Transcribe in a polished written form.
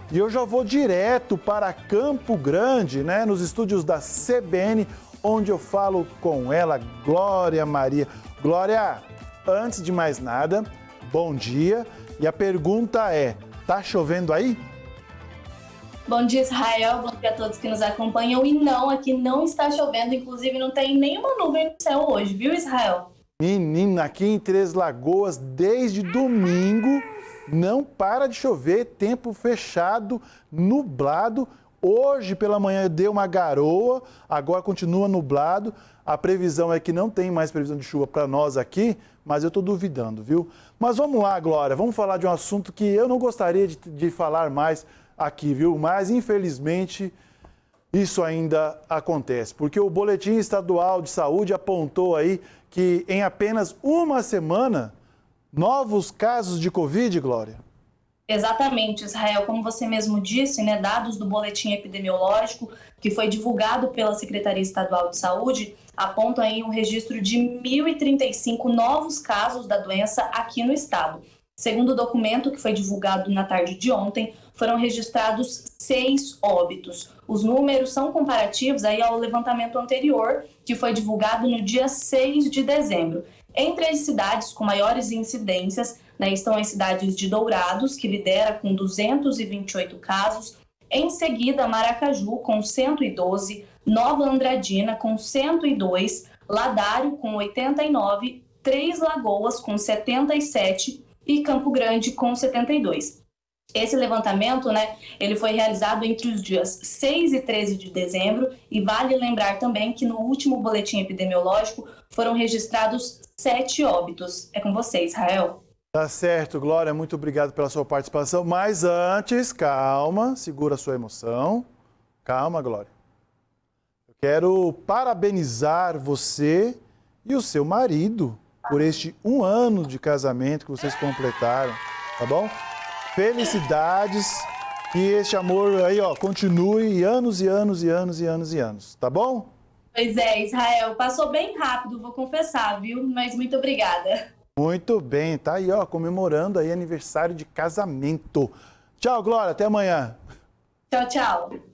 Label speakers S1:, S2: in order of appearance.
S1: E eu já vou direto para Campo Grande, né, nos estúdios da CBN, onde eu falo com ela, Glória Maria. Glória, antes de mais nada, bom dia. E a pergunta é, tá chovendo aí?
S2: Bom dia, Israel. Bom dia a todos que nos acompanham. E não, aqui não está chovendo. Inclusive, não tem nenhuma nuvem no céu hoje, viu, Israel?
S1: Menina, aqui em Três Lagoas, desde domingo, não para de chover, tempo fechado, nublado. Hoje pela manhã deu uma garoa, agora continua nublado. A previsão é que não tem mais previsão de chuva para nós aqui, mas eu estou duvidando, viu? Mas vamos lá, Glória, vamos falar de um assunto que eu não gostaria de falar mais aqui, viu? Mas, infelizmente, isso ainda acontece, porque o Boletim Estadual de Saúde apontou aí que em apenas uma semana, novos casos de Covid, Glória.
S2: Exatamente, Israel. Como você mesmo disse, né, dados do boletim epidemiológico que foi divulgado pela Secretaria Estadual de Saúde apontam aí um registro de 1.035 novos casos da doença aqui no estado. Segundo o documento que foi divulgado na tarde de ontem, foram registrados 6 óbitos. Os números são comparativos aí ao levantamento anterior, que foi divulgado no dia 6 de dezembro. Entre as cidades com maiores incidências, né, estão as cidades de Dourados, que lidera com 228 casos, em seguida Maracaju com 112, Nova Andradina com 102, Ladário com 89, Três Lagoas com 77 e Campo Grande com 72. Esse levantamento, né, ele foi realizado entre os dias 6 e 13 de dezembro e vale lembrar também que no último boletim epidemiológico foram registrados 7 óbitos. É com você, Israel.
S1: Tá certo, Glória, muito obrigado pela sua participação. Mas antes, calma, segura a sua emoção. Calma, Glória. Eu quero parabenizar você e o seu marido por este 1 ano de casamento que vocês completaram, tá bom? Felicidades, que este amor aí, ó, continue anos e anos e anos e anos e anos, tá bom?
S2: Pois é, Israel, passou bem rápido, vou confessar, viu? Mas muito obrigada.
S1: Muito bem, tá aí, ó, comemorando aí aniversário de casamento. Tchau, Glória, até amanhã.
S2: Tchau, tchau.